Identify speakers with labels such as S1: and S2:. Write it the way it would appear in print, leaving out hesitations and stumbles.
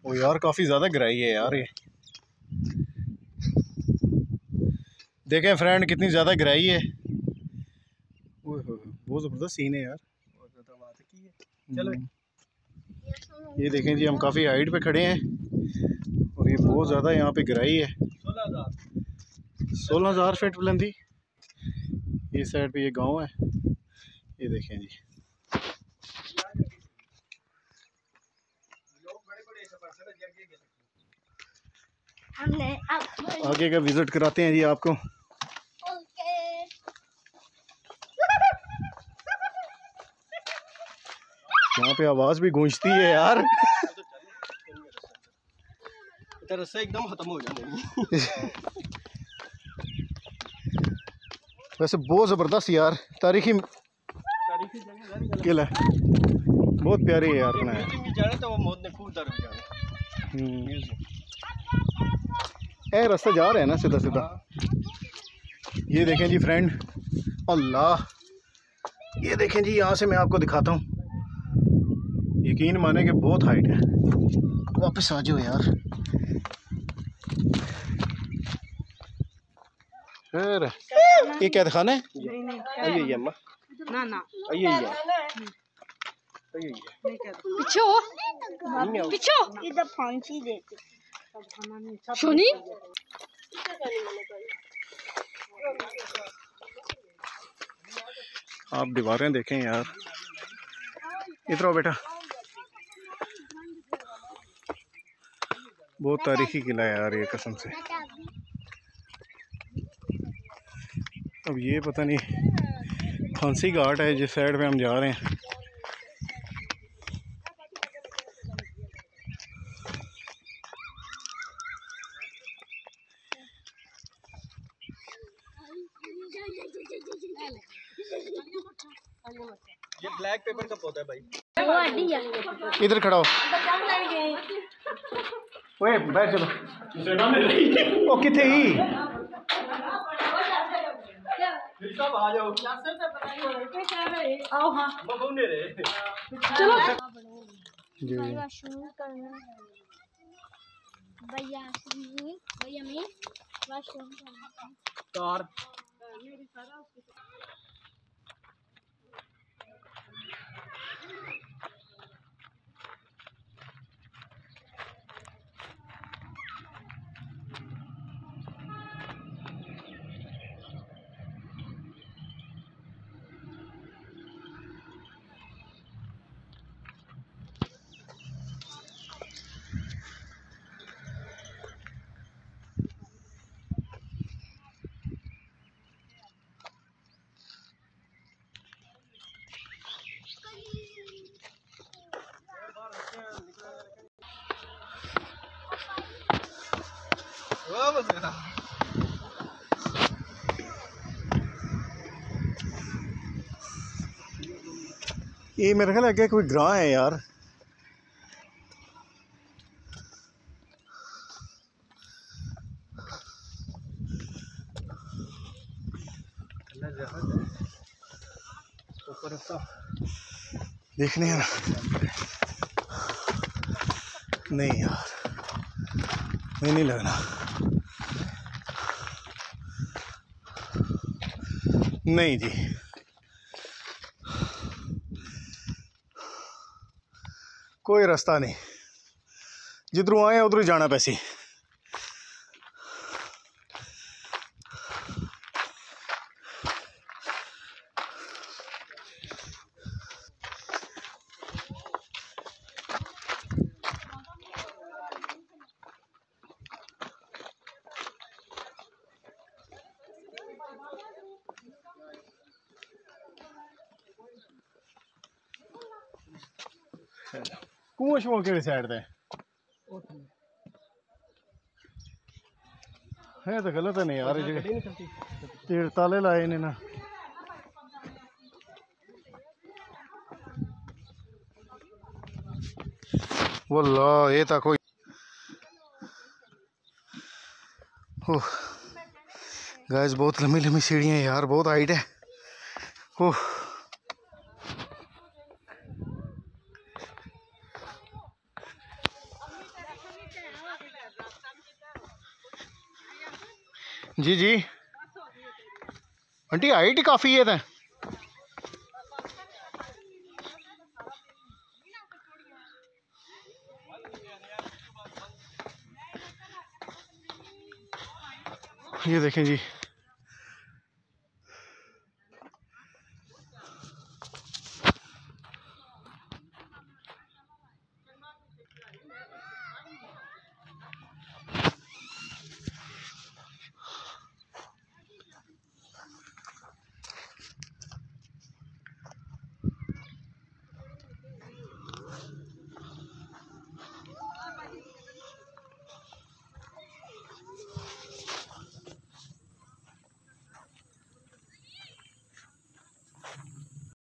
S1: ओ यार काफ़ी ज़्यादा गहराई है यार ये। देखें फ्रेंड कितनी ज़्यादा गहराई है। बहुत ज़बरदस्त सीन है यार। चलो ये देखें जी, हम काफ़ी हाइट पे खड़े हैं और ये बहुत ज़्यादा यहाँ पे गहराई है। 16,000 फीट बुलंदी। ये साइड पे ये गांव है, ये देखें जी। आगे का विजिट कराते हैं जी आपको। यहाँ पे आवाज भी गूंजती है यार।
S2: रास्ता एकदम खत्म हो जाने।
S1: वैसे बहुत जबरदस्त यार, तारीखी किला बहुत प्यारी है यार।
S2: तो वो मौत ने खूब दर्द
S1: रास्ता जा रहे हैं ना सीधा सीधा। ये देखें जी फ्रेंड, अल्लाह ये देखें जी, यहाँ से मैं आपको दिखाता हूँ। यकीन माने कि बहुत हाइट है। वापस आ जाओ यार। फिर ये क्या दिखाना है?
S2: आइए अम्मा
S3: ना ना
S2: आइए
S3: पीछे हो, पीछे हो।
S4: इधर फांसी देते
S3: सोनी
S1: आप दीवारें देखें यार। इधर आओ बेटा। बहुत तारीखी किला है यार ये, कसम से। अब ये पता नहीं फांसी घाट है जिस साइड पे हम जा रहे हैं।
S2: ये ब्लैक पेपर का पौधा है भाई।
S1: इधर खड़ा हो। ओए बैठ चलो। ओ किथे ही
S2: सब आ जाओ।
S3: आओ। हाँ
S2: बबूने रे
S3: चलो।
S4: शुरू करना भैया में वॉशरूम करना
S2: कार
S1: ये मेरे ख्याल आगे कोई ग्रां है यार। देखने हैं ना? नहीं यार, मैं नहीं लगना। नहीं जी, कोई रास्ता नहीं। जिधरों आए उधर ही जाना पैसे। कुआं शुआं केड़ी साइड ते है? तो गलत है नहीं यार, ये ताले लाए ने ना। वल्लाह ये था कोई। गाइस बहुत लंबी लंबी सीढ़ियाँ यार, बहुत हाइट है। ओह जी जी आंटी हाइट काफ़ी है तो ये देखें जी